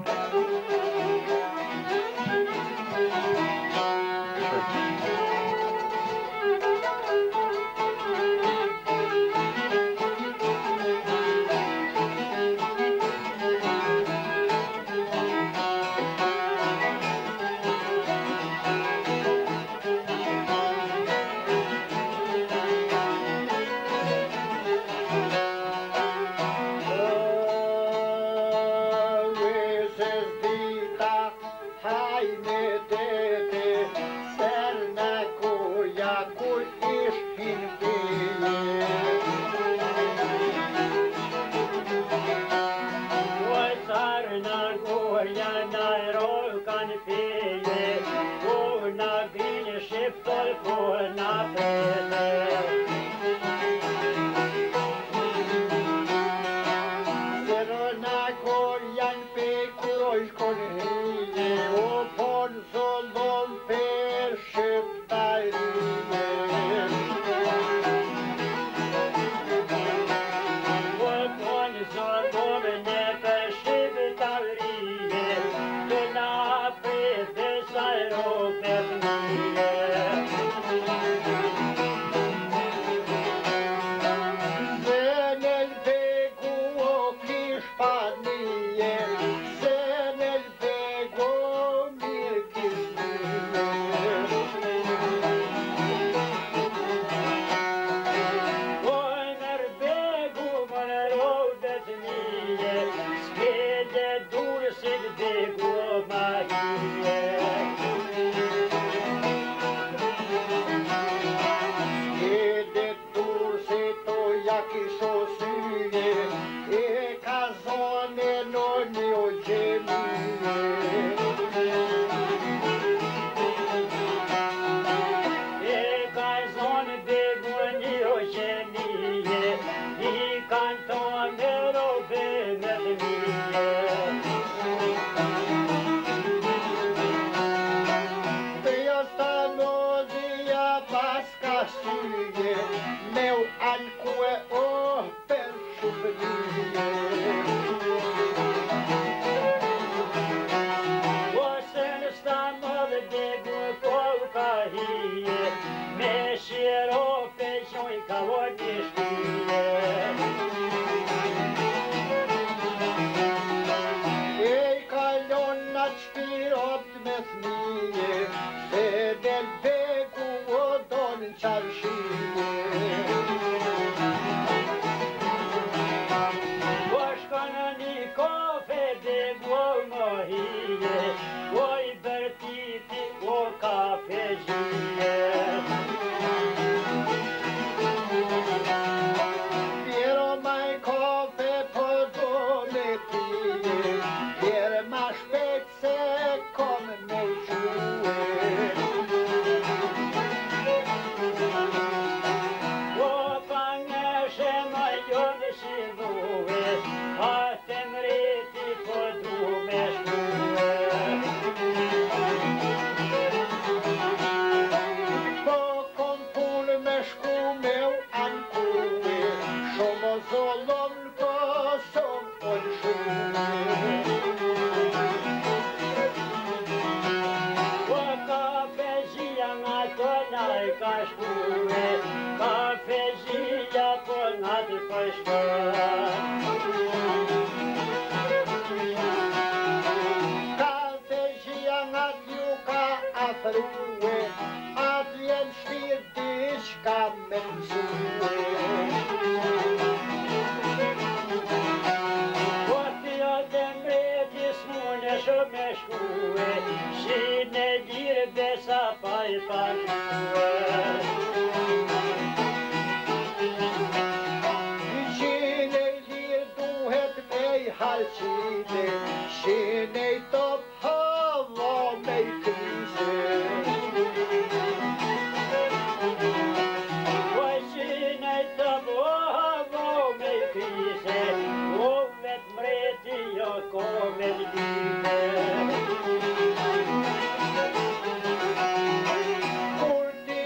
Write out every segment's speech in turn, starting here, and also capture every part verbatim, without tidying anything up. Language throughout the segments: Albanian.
Kurdi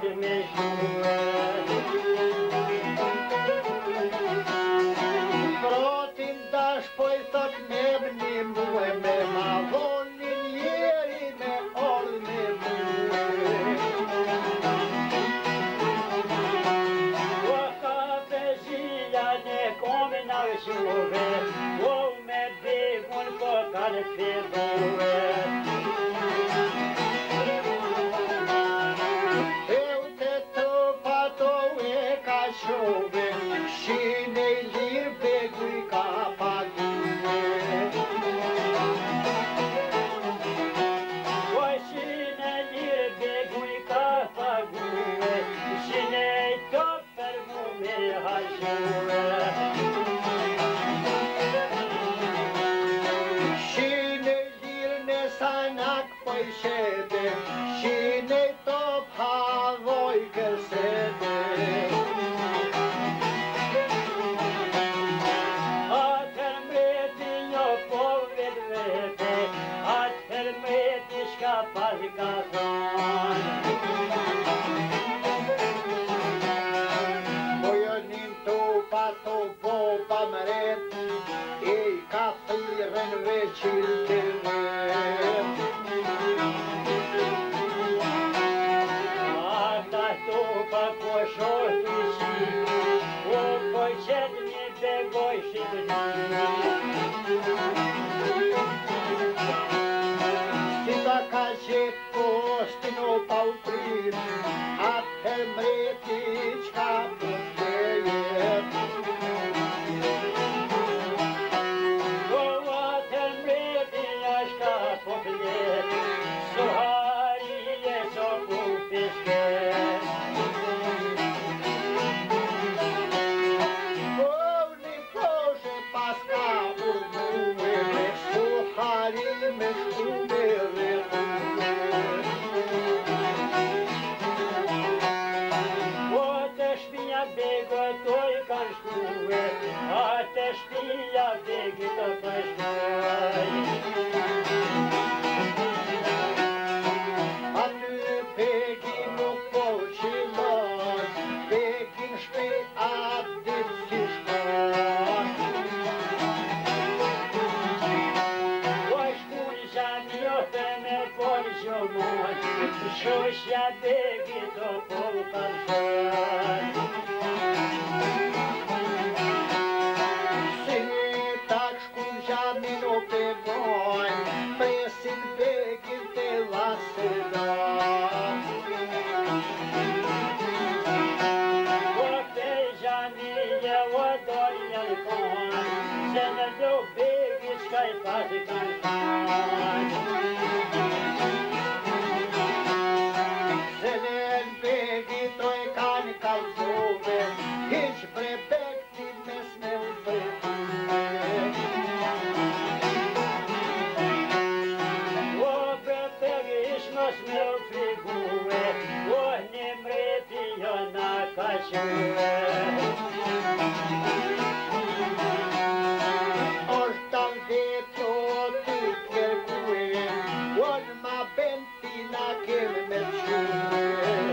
me shue. Protin dash poj thot me bni muhe me ma vonin jeri me ol me muhe. O ka pezia ne come na shuve, o me begun po kan fedue. Chove, chinei lir begui capague. Oi, chinei lir begui capague, chinei to perfume rajue. Chinei lir ne sanak poi shede, chinei to bhavoi kersede. Bojanin topa to boba meret, ei kathiren veciltene. Ata topa po shortisi, o pojčetni begoj shibni. Cacet postino pauprim, atë mreti qka përtejet. O atë mreti qka përtejet, suhari e so ku pisket. O një proshe paska urmuve, me suhari me shkume rrët. Bego toj kan shkue, atë shpia begi të përshkuaj. Aty begi nuk po qilon, begin shpe atë ditë si shkon. Po shkuj shani ote me poj shumon, shushja begi të po përshkuaj. Presin begin te lasedan. O te janije o dolje kon, se në do begi shkaj pati kan kan. Se në begi to e kan kalzove, hiq bre bekti mes me u përkuve. Mos me u frigue, o një mreti jo na ka que. Është tam vetjo ty kërkue, o në ma benti na keme me que.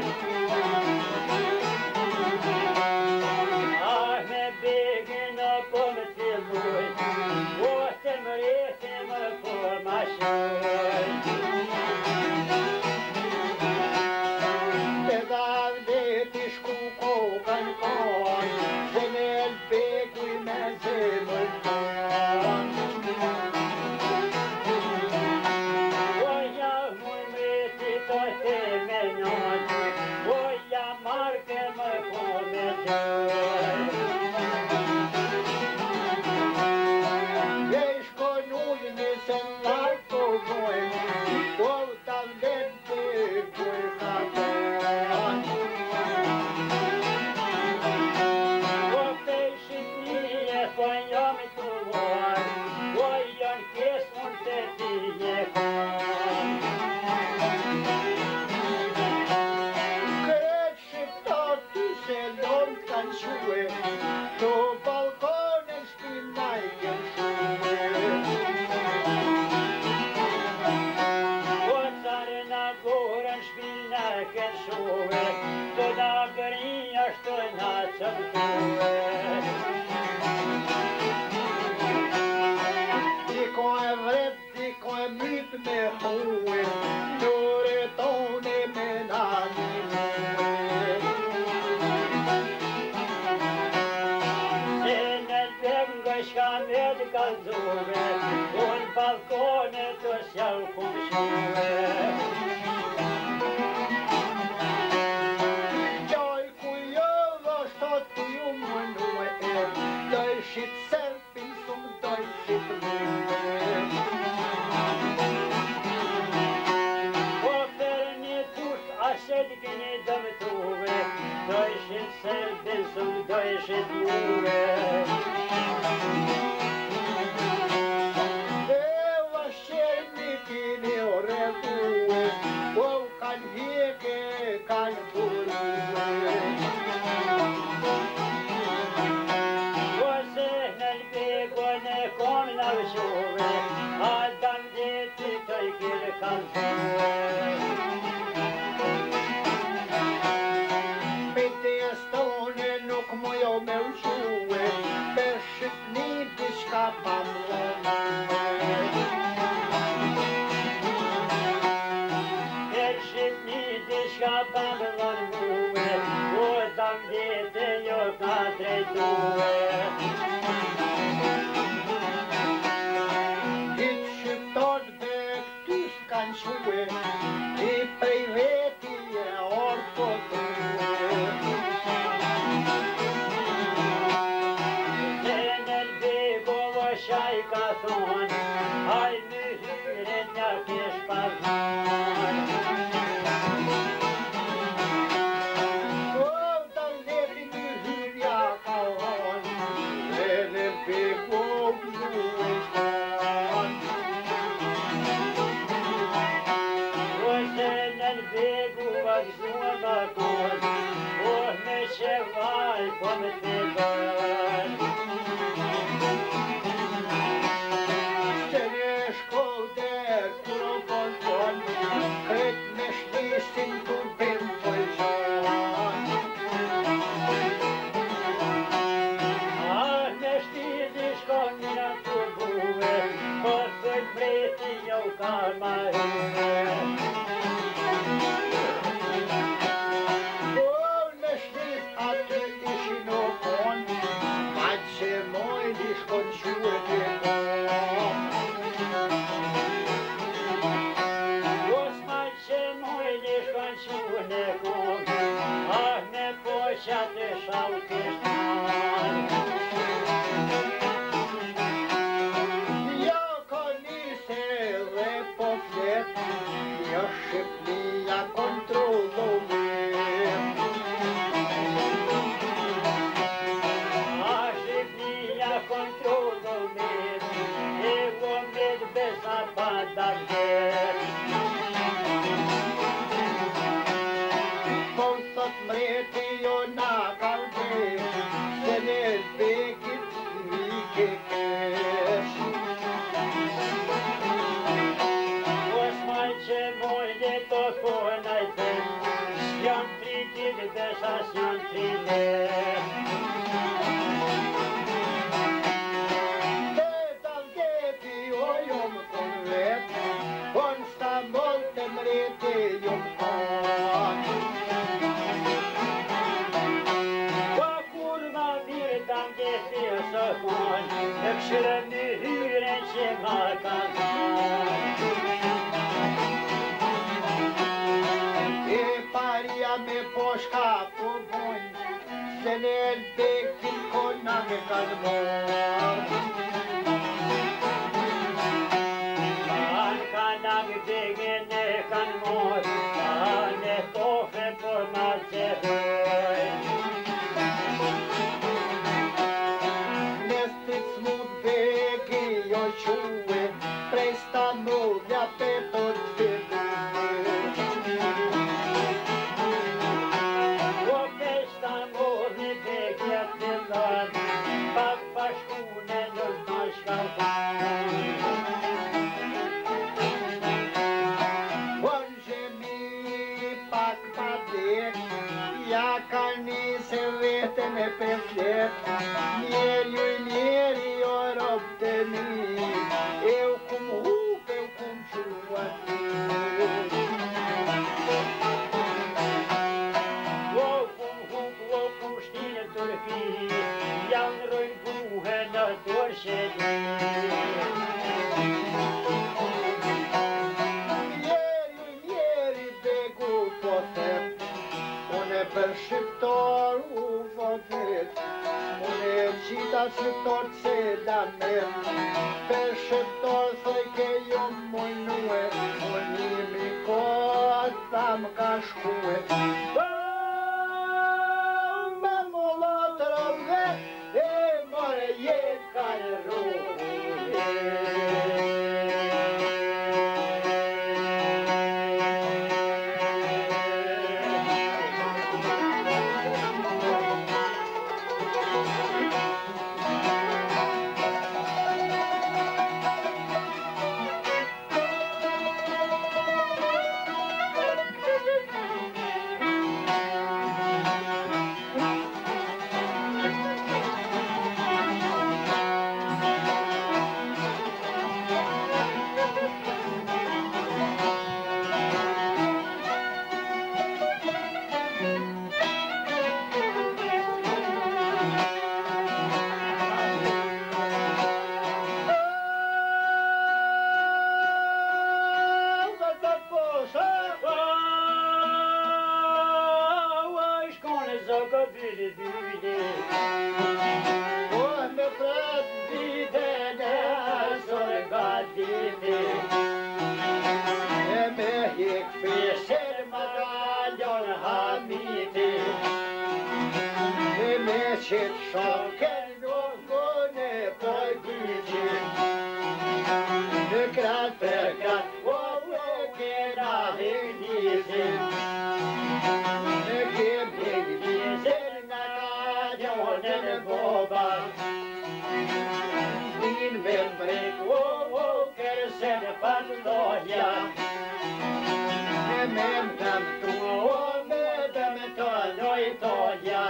Ah me begin o po me t'illuj, o të mreti më po ma shuj. Spiel näken sove, då dagar i örstunna som sove. De kan är vred, de kan är myt med hoe, når ett åne med Ska med kalsove, från balkonet och själv kom sjove. Jag kujöver stått i jommen och är döj sitt selfin som döj sitt liv. Och för ni tors asedgen i dömtove, döj sitt selfin som döj sitt liv. Adam det tycker kan Med det stående nog må jag med sjoe, bärset nidiska bamlon. Bärset nidiska bamlon moe, och Adam det jag kan träddoe. Sjoe, i privet i orkotue. Den el bego var sjajkaton, aj myhren jag kespazon. Och där levde myhur jag kan, den el bego bluestan. Bego var såna gård, och med cheval kommit till börd. Den är skåder, kurokon, kret med slisen på benpojsan. Ah, med stildiskångarna på boe, och för bleti jag kalmar huvudet. Kände Schaukestan. Jag kan i se på flätt, jag skickliga kontroll med. Jag skickliga kontroll med, det går med bästa baddaget. Konstat med till och nakalde, sen är väget lika käs. Och smalche mojdet och skånajten, sjantri till dessa sjantri ner. Vedan gevi och jomkon vet, konsta molten rete jomkon. Ökselen myhren kemakan. Eparia med påska på bon, sen är det till konakan mor. Han kan agdegen kan mor, han är koffe på matcheföj. Jag tjoe, presta några petot fyllt. Och bästa målet väg till land, pappa skonen och man ska pak ma dek, ja kan ni se vete me pe flet, mieri ui mieri or obteni, eu cum rup, eu cum ciuati. O cum rup, o cum știne turfii, i-am roi buhenă dorședii. Per uvodet, une cita și tot se da mer, per șeptor să că eu mui nue, un nimicot am ca șcue. Bă, mă trăve, e mare e care rupe. Shit shocken och gunne på gudgen. Nu krat per krat och åkera hygglisen. Nu kem hygglisen när jorden bobar. Din vänbrik och åker sen patloja. Med dem tog och med dem tar nöj toja.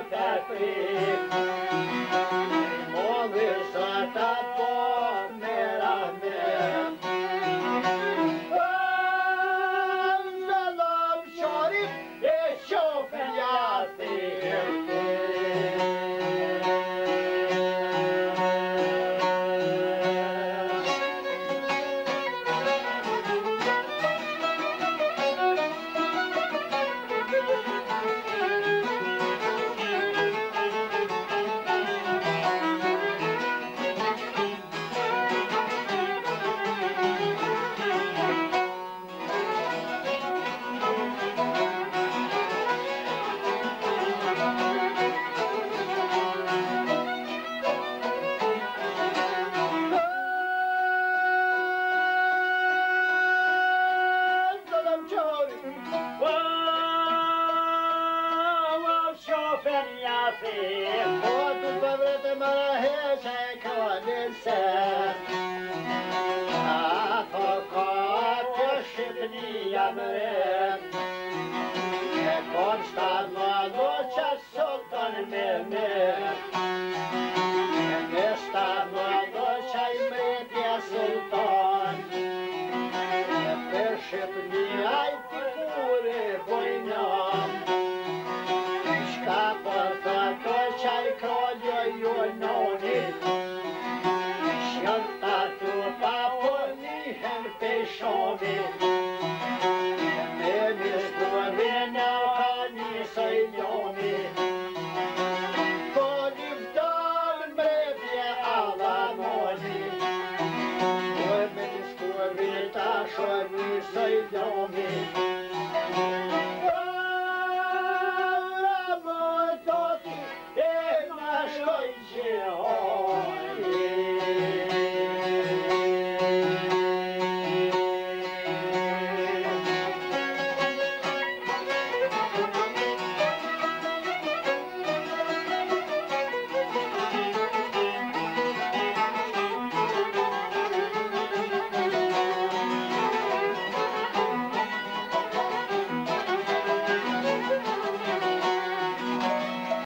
perfekt. Må vi starta på mera med. Salam Sharif, شوف الياسين. Konstant var Sultan med mig.